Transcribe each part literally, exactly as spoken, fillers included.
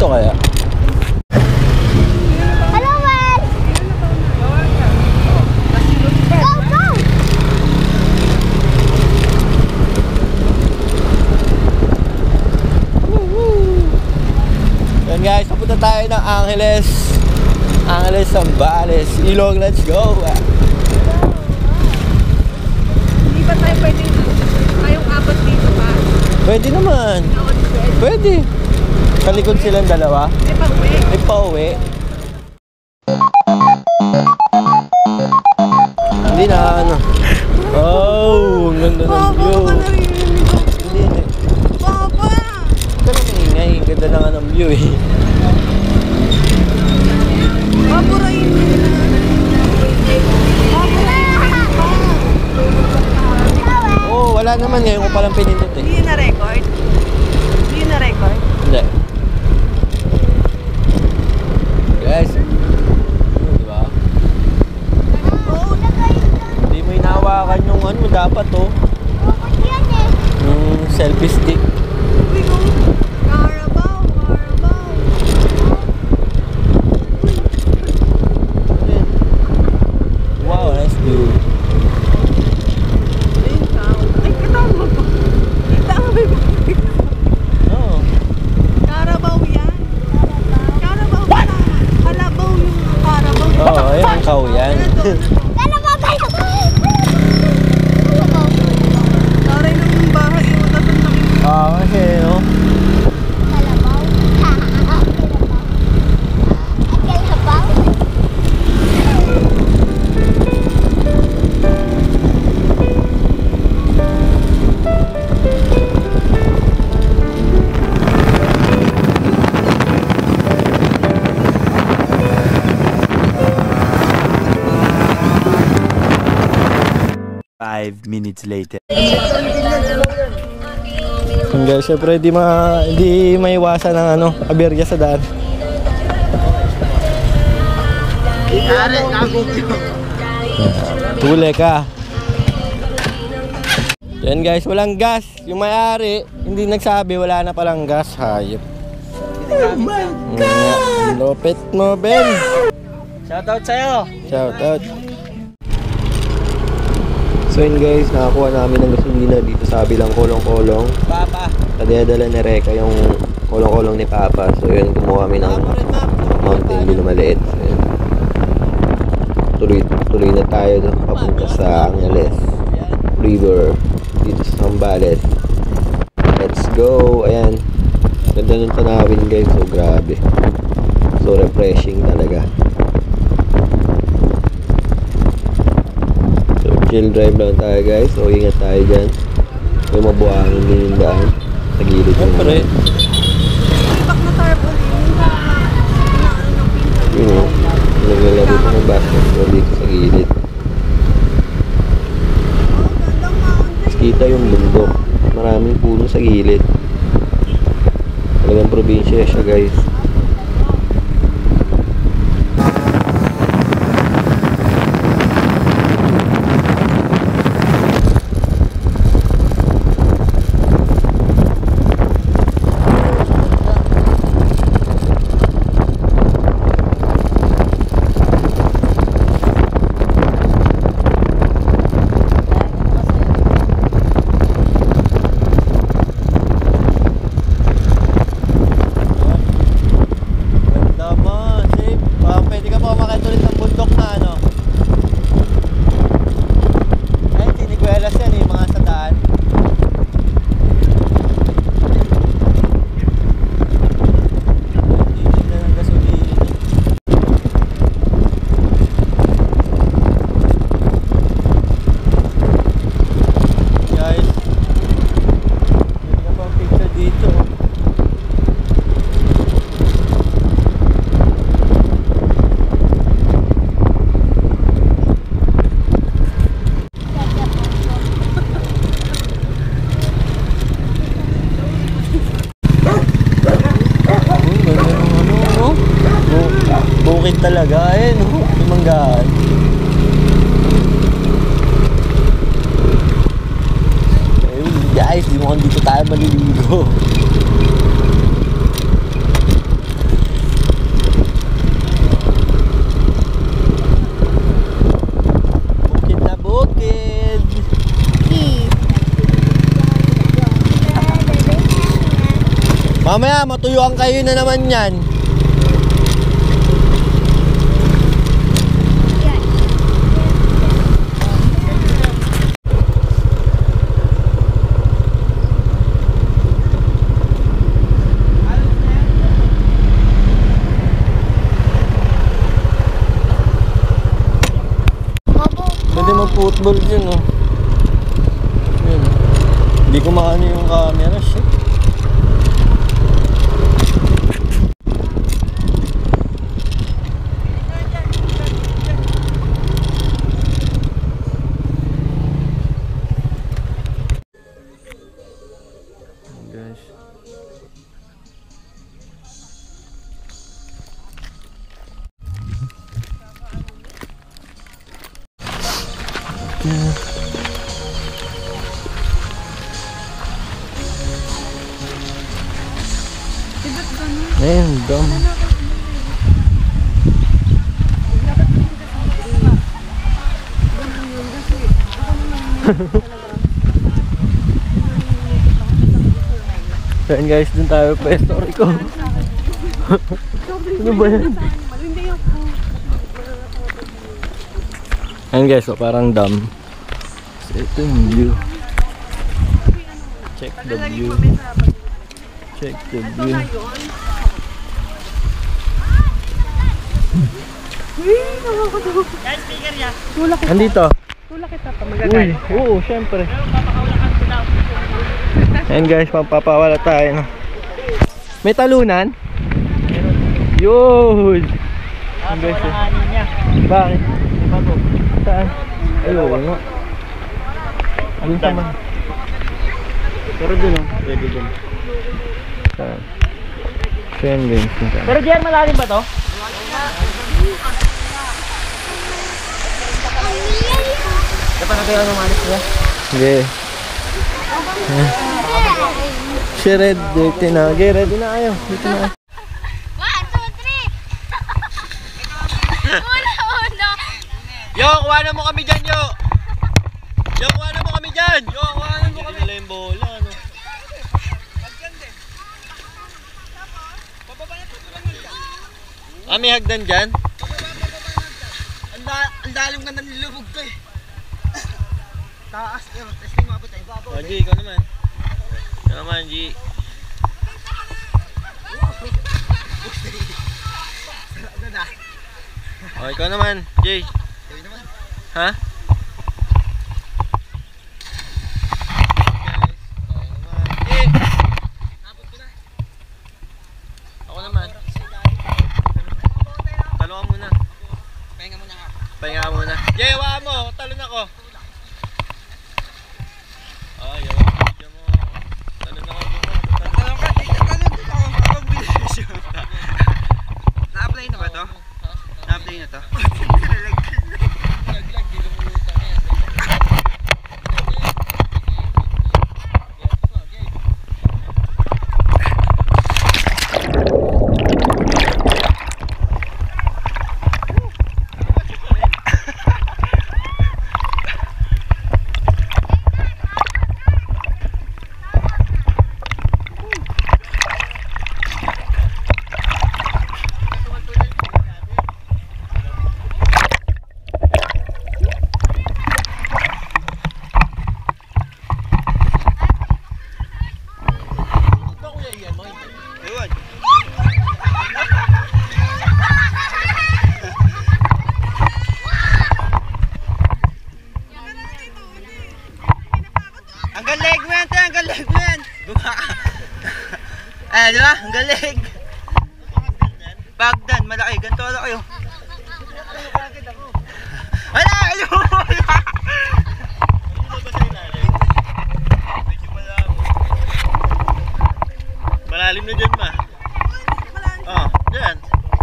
Dito kaya? Hello, man! Go, go! Yan guys, papunta tayo ng Angeles. Angeles, Zambales, Ilog, let's go! Hindi ba tayo pwede tayong apat dito pa? Pwede naman. Pwede. Sa likod silang dalawa. May pauwi. May pauwi. Hindi na ano. Oh, ang ganda ng view. Papa, baka narinig ko. Hindi, hindi. Papa! Ito na maingay. Ang ganda na nga ng view eh. Papa, rain. Oh, wala naman. Ngayon ko palang pinindot eh. Hindi yun na-record? Hindi yun na-record? Hindi. Guys. Di ba? Oo. Hindi mo inawakan yung ano dapat oh. Yung selfie stick. Uy, oh. Carabao, Carabao. Wow, nice view. Ayun ka. Ay, katama pa. Tama ba yung Oo. Carabao yan? Carabao ba? Kalabaw yung Carabao. Oo, ayun ang kaw yan. Taray ng bahay yung nasan laki. Ah, kasi no. Five minutes later. Yung guys, syempre di ma di maiwasan ng ano, aberya sa daan. Tule ka. Yan guys, walang gas. Yung may-ari, hindi nagsabi, wala na palang gas. Hayop. Oh my God! Lopet mo, Ben. Shoutout sa'yo. Shoutout. So yun guys, nakakuha namin ng gasolina dito sa bilang kolong-kolong. Papa. Kadadala ni Reka yung kolong-kolong ni Papa. So yun, kumuha kami ng Mountain Dew na maliit. So yun. Tuloy, tuloy na tayo doon papunta sa Angeles. Libre. Dito sa Zambales. Let's go! Ayan. Ganda ng tanawin guys. So grabe. So refreshing talaga. Chill drive lang tayo guys, so ingat tayo dyan. May mabuhangin din yung daan sa gilid ng Pre. Bak na tarpaulin. yun o, naglalaro ko ng basketball dito sa gilid. Mas kita yung bundok, maraming puno sa gilid. Talagang probinsya siya guys. talaga eh, no? Tumanggaan. Eh, guys, di mo kung dito tayo maliligo. Mamaya matuyuan kayo na naman yan. Pwede mag-football dyan, oh. Yun. Hindi ko maano yung camera, shit. Guys. Yeah. Ayun, dam. Ayun guys, dun tayo pa. Sorry ko. Ano ba yan? Ayun guys, so parang dam. So ito yung view. Check the view. Check the view. Andito. Tulak kita pa magagay. Uy, oo, syempre. Ayan guys, pampapawala tayo. May talunan? Yun! Ayan guys, eh. Bakit? Saan? Ayun nga. Doon sa man. Pero doon oh, pwede doon. Saan? Saan guys? Pero diyan malalim ba to? Dapat na tayo numalis ba? Sige. Si Red, dito na. Okay, ready na kayo. Dito na. One, two, three. Una, una. Yo, kuhanan mo kami dyan, yo! Yo, kuhanan mo kami dyan! Yo, kuhanan mo kami! Nila yung bola, ano? Ah, may hagdan dyan? Ang dalim ganda nilubog to eh. Taas, eh, testing mo abot eh. Oh, G, ikaw naman. Ikaw naman, G. Oh, ikaw naman, J. Ha? Ako naman. Talo ka muna. Pahinga muna ka. Pahinga ka muna. Jay, hawakan mo. Talon ako. Oh, yawa. Diyan mo. Talon ako. Talon ka. Talon dito ako. Kapag bilis yun. Na-apply na ba to? Na-apply na to? Ang galing mo yan, ang galing mo yan. Eh, di ba? Ang galing. Bagdan, malaki. Ganito wala kayo. Wala, ayaw mo. Malalim na dyan, ma. Oh, dyan.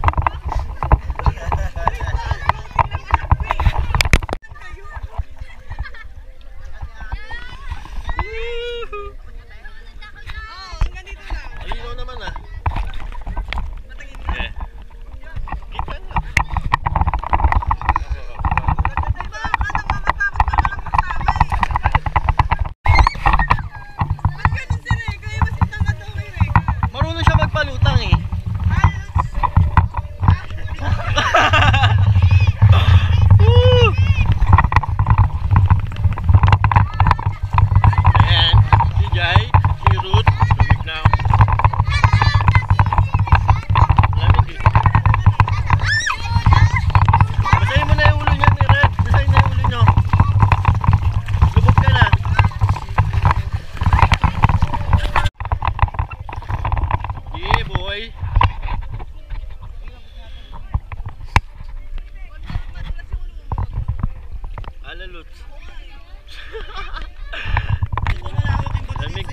Alinaw naman, ah. Okay. Kita na. buhay. Alalut. Lamig.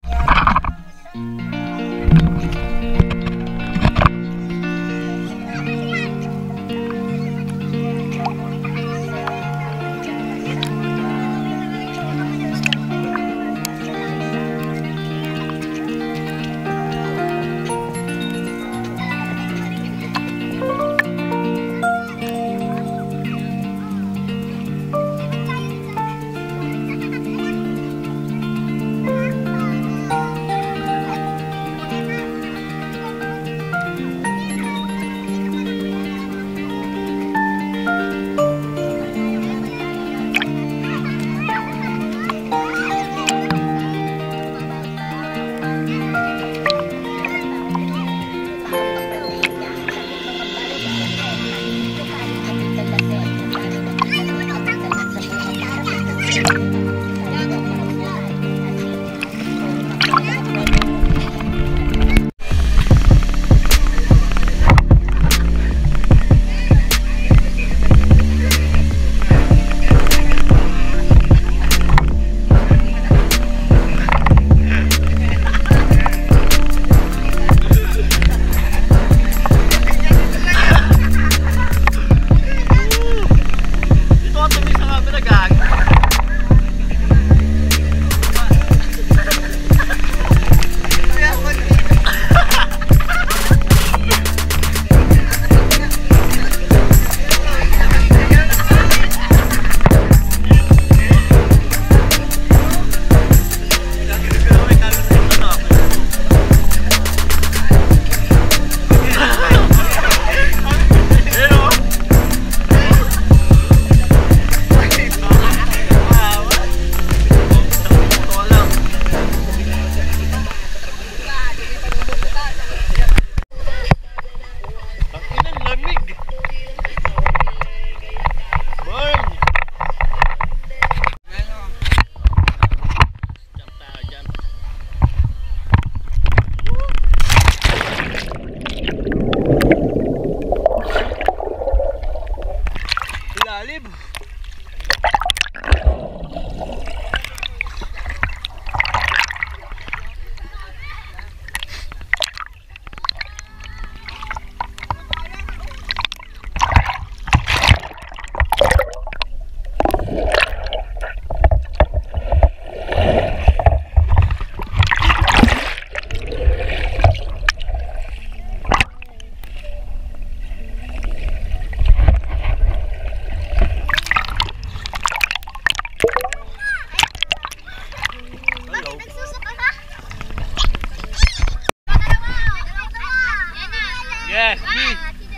Yes, B.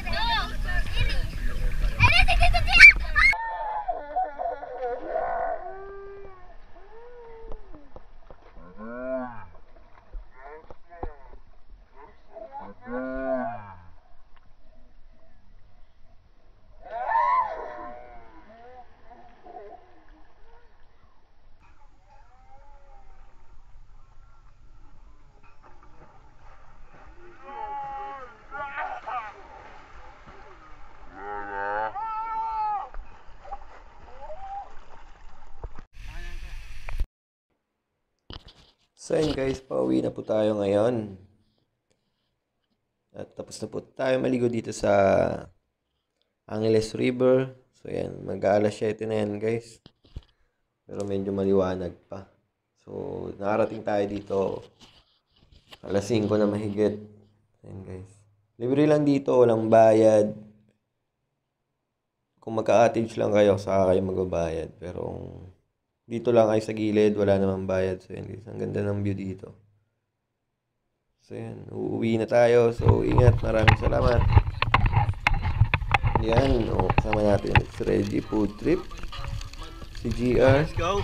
So yun guys, pauwi na po tayo ngayon. At tapos na po tayo maligo dito sa Angeles River. So yan, mag-aalas siyete na yan guys. Pero medyo maliwanag pa. So nakarating tayo dito alas singko na mahigit. Yan guys. Libre lang dito, walang bayad. Kung magka-cottage lang kayo, saka kayo magbabayad. Pero dito lang ay sa gilid, wala namang bayad. So yan guys, ang ganda ng view dito. So yan, uuwi na tayo. So ingat, maraming salamat. Yan, o, kasama natin. It's ready food trip. Si G R. Let's go.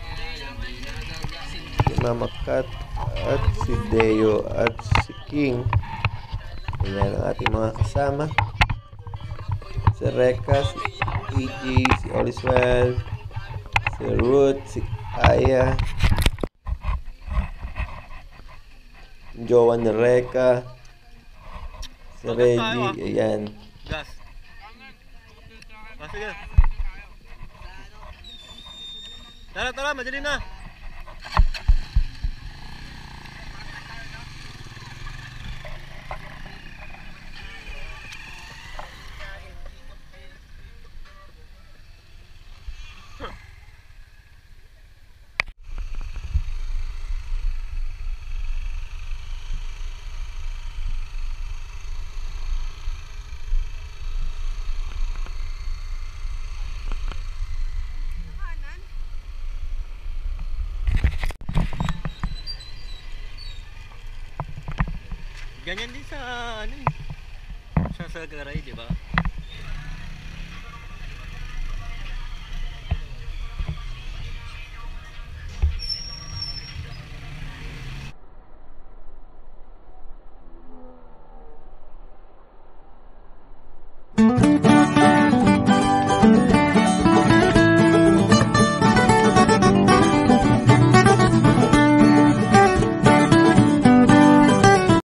Si Mama Kat at si Deo at si King. Yan ang ating mga kasama. Si Reka, si E G, si Oliswell, si Ruth, si Aya, yung jowa ni Reka, Si Reggie, ayan. Gas. Ah, sige. Tara, tara, madali na. Ganyan din sa ano eh. Sa Sagaray, di ba?